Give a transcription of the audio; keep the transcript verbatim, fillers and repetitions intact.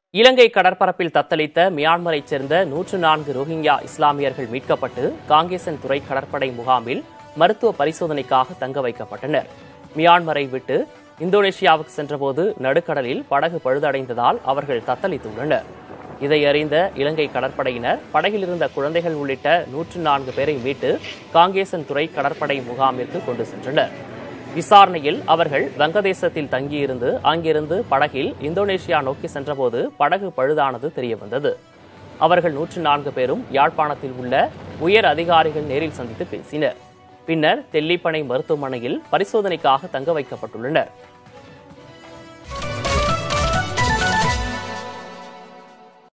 இலங்கை கடற்பரப்பில் தத்தளித்த மியான்மரைச் சேர்ந்த நூற்று நான்கு ரோஹிங்யா இஸ்லாமியர்கள் மீட்கப்பட்டு காங்கேசன் துறை கடற்படை முகாமில் மருத்துவ பரிசோதனைக்காக தங்க வைக்கப்பட்டனர். மியான்மரை விட்டு இந்தோனேஷியாவுக்கு சென்றபோது நடுக்கடலில் படகு பழுதடைந்ததால் அவர்கள் தத்தளித்துள்ளனர். இதை அறிந்த இலங்கை கடற்படையினர் படகில் இருந்த குழந்தைகள் உள்ளிட்ட நூற்று நான்கு பேரை மீட்டு காங்கேசன் துறை கடற்படை முகாமிற்கு கொண்டு சென்றனர். விசாரணையில் அவர்கள் வங்கதேசத்தில் தங்கியிருந்து அங்கிருந்து படகில் இந்தோனேஷியா நோக்கி சென்றபோது படகு பழுதானது தெரியவந்தது. அவர்கள் நூற்று நான்கு பேரும் யாழ்ப்பாணத்தில் உள்ள உயர் அதிகாரிகள் நேரில் சந்தித்து பேசினர். பின்னர் தெல்லிப்பனை மருத்துவமனையில் பரிசோதனைக்காக தங்க வைக்கப்பட்டுள்ளனர்.